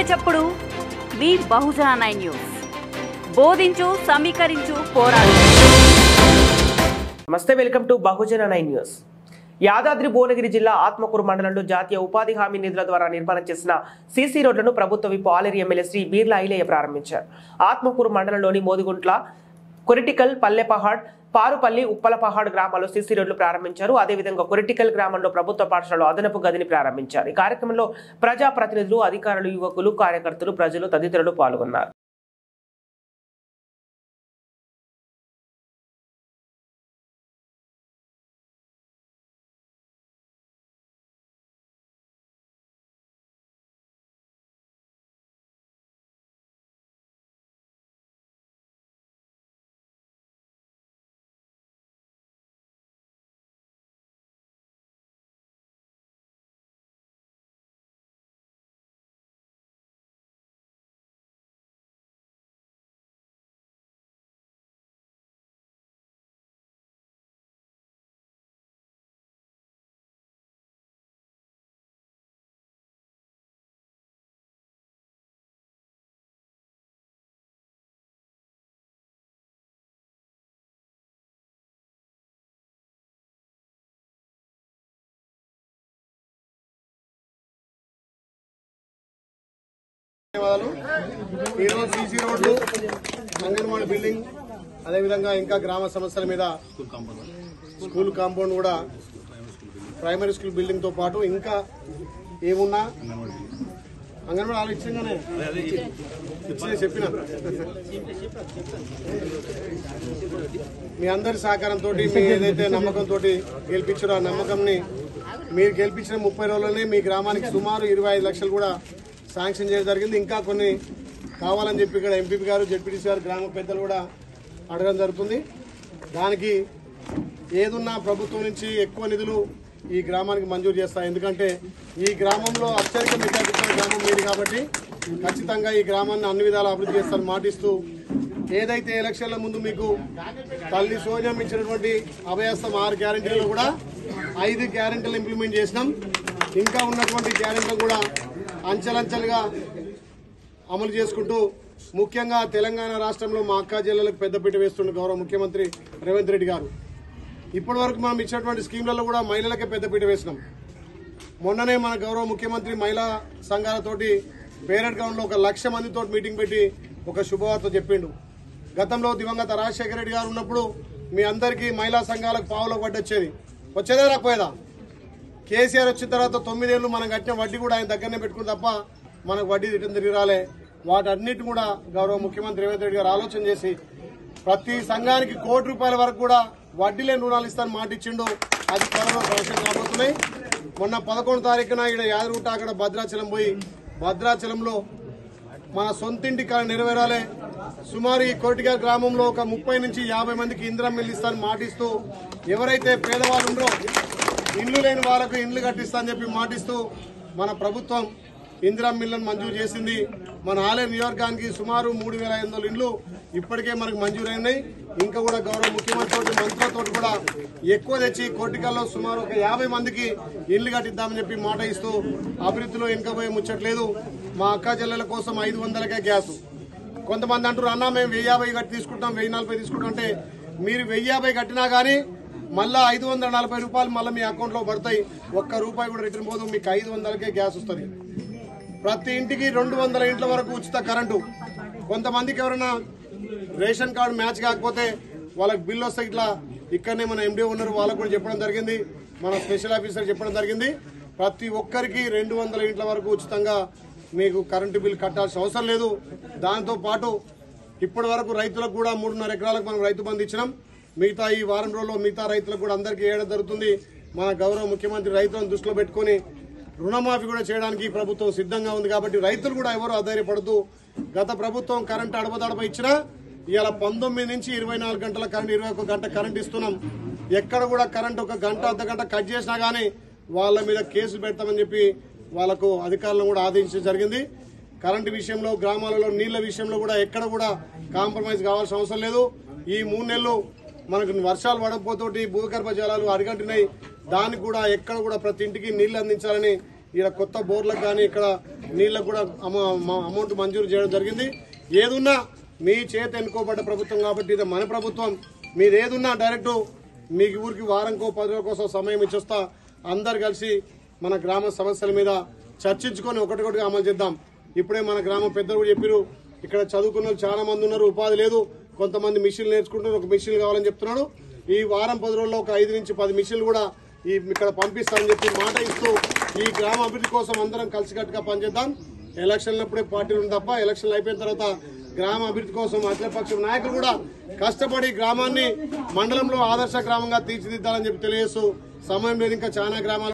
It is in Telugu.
చప్పుడు మీ బహుజన 9 న్యూస్. బోధించు, సమీకరించు, పోరాడు. నమస్తే, welcome to Bahujan 9 news. Yadadri Bhuvanagiri జిల్లా ఆత్మకూరు మండలంలో జాతీయ ఉపాధి హామీ నిధుల ద్వారా నిర్మాణం చేసిన సీసీ రోడ్లను ప్రభుత్వ విప్ ఆలేరు ఎమ్మెల్యే శ్రీ బీర్ల ఐలయ్య ప్రారంభించారు. ఆత్మకూరు మండలంలోని మోదిగుంట్ల, కొరిటికల్, పల్లెపహాడ్, పారుపల్లి, ఉప్పలపహాడ్ గ్రామాల్లో సీసీ రోడ్లు ప్రారంభించారు. అదేవిధంగా కొరిటికల్ గ్రామంలో ప్రభుత్వ పాఠశాలలో అదనపు గదిని ప్రారంభించారు. ఈ కార్యక్రమంలో ప్రజాప్రతినిధులు, అధికారులు, యువకులు, కార్యకర్తలు, ప్రజలు తదితరులు పాల్గొన్నారు. ఈరోజు సీసీ రోడ్లు, అంగన్వాడీ బిల్డింగ్, అదేవిధంగా ఇంకా గ్రామ సమస్యల మీద స్కూల్ కాంపౌండ్ కూడా, ప్రైమరీ స్కూల్ బిల్డింగ్ తో పాటు ఇంకా ఏమున్నా అంగన్వాడీ వాళ్ళు ఇచ్చిందనే చెప్పిన మీ అందరి సహకారంతో, మీ ఏదైతే నమ్మకంతో గెలిపించారో ఆ నమ్మకంని మీరు గెలిపించిన 30 రోజుల్లోనే మీ గ్రామానికి సుమారు 25 లక్షలు కూడా శాంక్షన్ చేయడం జరిగింది. ఇంకా కొన్ని కావాలని చెప్పి ఇక్కడ ఎంపీ గారు, జెడ్పీటీసీ గారు, గ్రామ పెద్దలు కూడా అడగడం జరుగుతుంది. దానికి ఏదున్నా ప్రభుత్వం నుంచి ఎక్కువ నిధులు ఈ గ్రామానికి మంజూరు చేస్తాయి. ఎందుకంటే ఈ గ్రామంలో అత్యధిక మెజారిటీ గ్రామం మీది కాబట్టి ఖచ్చితంగా ఈ గ్రామాన్ని అన్ని విధాలు అభివృద్ధి చేస్తారని మాటిస్తూ, ఏదైతే ఎలక్షన్ల ముందు మీకు తల్లి సోనియం ఇచ్చినటువంటి అభయస్థం 6 గ్యారెంటీలలో కూడా 5 గ్యారెంటీలు ఇంప్లిమెంట్ చేసినాం. ఇంకా ఉన్నటువంటి గ్యారెంటీలు కూడా అంచెలంచెలుగా అమలు చేసుకుంటూ, ముఖ్యంగా తెలంగాణ రాష్ట్రంలో మా అక్క జిల్లాలకు పెద్దపీట వేస్తున్న గౌరవ ముఖ్యమంత్రి రేవంత్ రెడ్డి గారు ఇప్పటి వరకు మనం ఇచ్చినటువంటి స్కీమ్లలో కూడా మహిళలకే పెద్దపీట వేసినాం. మొన్ననే మన గౌరవ ముఖ్యమంత్రి మహిళా సంఘాలతోటి పేరెడ్ గ్రౌండ్ లో 1,00,000 మందితో మీటింగ్ పెట్టి ఒక శుభవార్త చెప్పిండు. గతంలో దివంగత రాజశేఖర రెడ్డి గారు ఉన్నప్పుడు మీ అందరికీ మహిళా సంఘాలకు పావులకు వడ్డీ వచ్చేదా రాకపోయేదా? కేసీఆర్ వచ్చిన తర్వాత 9 ఏళ్లు మనం కట్టిన వడ్డీ కూడా ఆయన దగ్గరనే పెట్టుకుని తప్ప మనకు వడ్డీ రిటర్న్ తిరిగి రాలే. వాటన్నిటి కూడా గౌరవ ముఖ్యమంత్రి రేవంత్ రెడ్డి గారు ఆలోచన చేసి ప్రతి సంఘానికి ₹1 కోటి వరకు కూడా వడ్డీ లేని రుణాలు ఇస్తారని మాట ఇచ్చిండు. అది త్వరలో సంవత్సరం రాబోతున్నాయి. మొన్న 11వ తారీఖున ఇక్కడ యాదగిరిగుట్ట, అక్కడ భద్రాచలం పోయి, భద్రాచలంలో మన సొంతింటి కళ నెరవేరాలే. సుమారు ఈ కొరిటికల్ గ్రామంలో ఒక 30 నుంచి 50 మందికి ఇందిరమ్మ ఇల్లు ఇస్తారని మాటిస్తూ, ఎవరైతే పేదవాళ్ళు ఉన్నారో ఇండ్లు లేని వాళ్ళకు ఇండ్లు కట్టిస్తా అని చెప్పి మాటిస్తూ మన ప్రభుత్వం ఇందిరమ్మ ఇళ్లను మంజూరు చేసింది. మన ఆలేరు నియోజకవర్గానికి సుమారు 3,500 ఇండ్లు ఇప్పటికే మనకు మంజూరైనాయి. ఇంకా కూడా గౌరవ ముఖ్యమంత్రి మంత్రులతో కూడా ఎక్కువ తెచ్చి కొరిటికల్లో సుమారు ఒక 50 మందికి ఇండ్లు కట్టిద్దామని చెప్పి మాట ఇస్తూ, అభివృద్ధిలో వెనుకపోయే ముచ్చట్లేదు. మా అక్క చెల్లెల కోసం 500కే గ్యాస్. కొంతమంది అంటారు, అన్నా మేము 1,050 కట్టి తీసుకుంటాం, 1,040 తీసుకుంటాం అంటే, మీరు 1,050 కట్టినా గానీ మళ్ళా ₹540 మళ్ళీ మీ అకౌంట్ లో పడతాయి. ₹1 కూడా రిటర్న్ పోదు. మీకు 500కే గ్యాస్ వస్తుంది. ప్రతి ఇంటికి 200 ఇంట్ల వరకు ఉచిత కరెంటు. కొంతమందికి ఎవరైనా రేషన్ కార్డు మ్యాచ్ కాకపోతే వాళ్ళకి బిల్లు వస్తే ఇట్లా ఇక్కడనే మన ఎండీ ఉన్నారు, వాళ్ళకు కూడా చెప్పడం జరిగింది. మన స్పెషల్ ఆఫీసర్ చెప్పడం జరిగింది. ప్రతి ఒక్కరికి 200 ఇంట్ల వరకు ఉచితంగా మీకు కరెంటు బిల్ కట్టాల్సిన అవసరం లేదు. దాంతో పాటు ఇప్పటి వరకు రైతులకు కూడా 3.5 ఎకరాలకు మనం రైతు బంధు ఇచ్చినాం. మిగతా ఈ వారం రోజుల్లో మిగతా రైతులకు కూడా అందరికీ వేయడం జరుగుతుంది. మన గౌరవ ముఖ్యమంత్రి రైతులను దృష్టిలో పెట్టుకుని రుణమాఫీ కూడా చేయడానికి ప్రభుత్వం సిద్ధంగా ఉంది. కాబట్టి రైతులు కూడా ఎవరు అధైర్యపడుతూ, గత ప్రభుత్వం కరెంటు అడపదడప ఇచ్చినా ఇవాళ 19 నుంచి 24 గంటల కరెంట్, 21 గంట కరెంట్ ఇస్తున్నాం. ఎక్కడ కూడా కరెంట్ 1 గంట, అర్ధగంట కట్ చేసినా గానీ వాళ్ళ మీద కేసులు పెడతామని చెప్పి వాళ్లకు అధికారులను కూడా ఆదేశించడం జరిగింది. కరెంటు విషయంలో, గ్రామాలలో నీళ్ల విషయంలో కూడా ఎక్కడ కూడా కాంప్రమైజ్ కావాల్సిన అవసరం లేదు. ఈ 3 నెలలు మనకు వర్షాలు పడకపోతోటి భూగర్భ జలాలు అరిగంటున్నాయి. దానికి కూడా ఎక్కడ కూడా ప్రతి ఇంటికి నీళ్లు అందించాలని ఇక్కడ కొత్త బోర్లకు కానీ ఇక్కడ నీళ్లకు కూడా అమౌంట్ మంజూరు చేయడం జరిగింది. ఏదున్నా మీ చేత ఎన్నుకోబడ్డ ప్రభుత్వం కాబట్టి ఇది మన ప్రభుత్వం. మీరు ఏదున్నా డైరెక్ట్ మీ ఊరికి వారంకో 10 రోజుల కోసం సమయం ఇచ్చొస్తా. అందరు కలిసి మన గ్రామ సమస్యల మీద చర్చించుకొని ఒకటిగా అమలు చేద్దాం. ఇప్పుడే మన గ్రామ పెద్దలు కూడా చెప్పారు, ఇక్కడ చదువుకున్న వాళ్ళు చాలా మంది ఉన్నారు, ఉపాధి లేదు, కొంతమంది మిషన్లు నేర్చుకుంటున్నారు, ఒక మిషన్ కావాలని చెప్తున్నాడు. ఈ వారం 10 రోజుల్లో ఒక 5 నుంచి 10 మిషన్లు కూడా ఇక్కడ పంపిస్తామని చెప్పి మాట ఇస్తూ ఈ గ్రామ అభివృద్ధి కోసం అందరం కలిసికట్టుగా పనిచేద్దాం. ఎలక్షన్లప్పుడే పార్టీలు ఉంది తప్ప ఎలక్షన్లు అయిపోయిన తర్వాత గ్రామ అభివృద్ధి కోసం అఖిలపక్ష నాయకులు కూడా కష్టపడి గ్రామాన్ని మండలంలో ఆదర్శ గ్రామంగా తీర్చిదిద్దాలని చెప్పి తెలియజేస్తూ సమయం లేదు, ఇంకా చాలా గ్రామాలు